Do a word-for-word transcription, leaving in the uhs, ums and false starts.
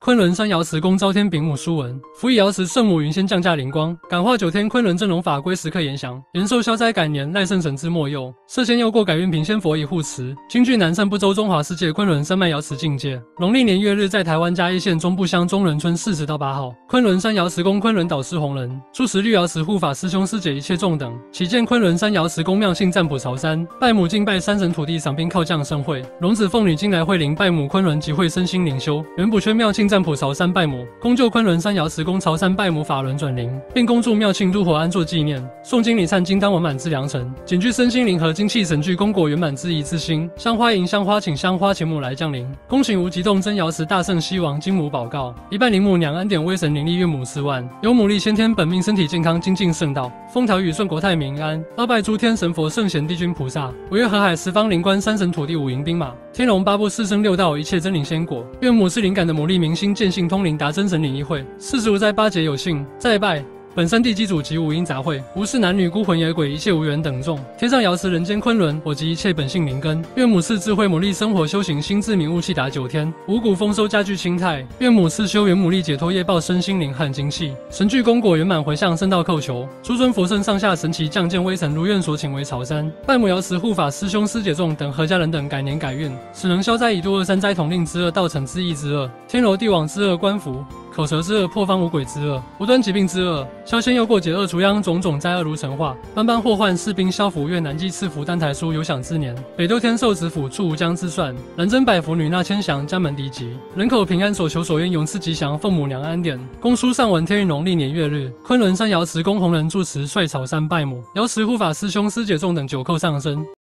昆仑山瑶池宫昭天丙午书文，辅以瑶池圣母云仙降驾灵光，感化九天昆仑正龙法归时刻延祥，延寿消灾改年赖圣神之末佑，涉仙佑过改运平仙佛以护持，京剧南赡不周中华世界昆仑山脉瑶池境界。农历年月日在台湾嘉义县中部乡中仑村四十到八号，昆仑山瑶池宫昆仑导师弘仁，住持绿瑶池护法师兄师姐一切众等，启建昆仑山瑶池宫庙信占卜朝山，拜母敬拜山神土地赏兵靠将盛会，龙子凤女今来会灵拜母昆仑集会身心灵修，元补圈庙庆占卜朝山拜母，恭就昆仑山瑶池宫朝山拜母法轮转灵，并恭祝庙庆入火安坐纪念，诵经礼忏金当完满之良辰，谨具身心灵和精气神具功果圆满之宜之心，香花迎香花请香花钱母来降临，恭请无极洞真瑶池大圣西王金母保告，一拜灵母娘恩典威神灵力岳母四万，有母力先天本命身体健康精进圣道，风调雨顺国泰民安，二拜诸天神佛圣贤帝君菩萨，五岳河海十方灵官山神土地五营兵马，天龙八部四生六道一切真灵仙果，愿母是灵感的母力明心见性通灵达真神灵一会，四十五载八节有幸再拜。本山地基主及五阴杂会，无视男女孤魂野鬼，一切无缘等众。天上瑶池，人间昆仑，我及一切本性灵根。愿母赐智慧母力，生活修行心智明悟气达九天，五谷丰收家具清泰。愿母赐修元母力，解脱业报身心灵和精气，神具功果圆满回向圣道叩求。诸尊佛圣上下神奇降见微尘，如愿所请为朝山。拜母瑶池护法师兄师姐众等阖家人等改年改运，使能消灾以度二三灾统令之恶，道成之意之恶，天罗地网之恶，官服。口舌之恶，破方无鬼之恶，无端疾病之恶，消仙佑过解厄除殃，种种灾厄如尘化，般般祸患士兵消服，越南济赐福丹台书有享之年，北斗天寿子府处无疆之算，南征百福女纳千祥，家门敌吉，人口平安，所求所愿永赐吉祥，奉母娘安典。公书上文天运农历年月日，昆仑山瑶池宫弘仁住持率草山拜母，瑶池护法师兄师姐众等九叩上身。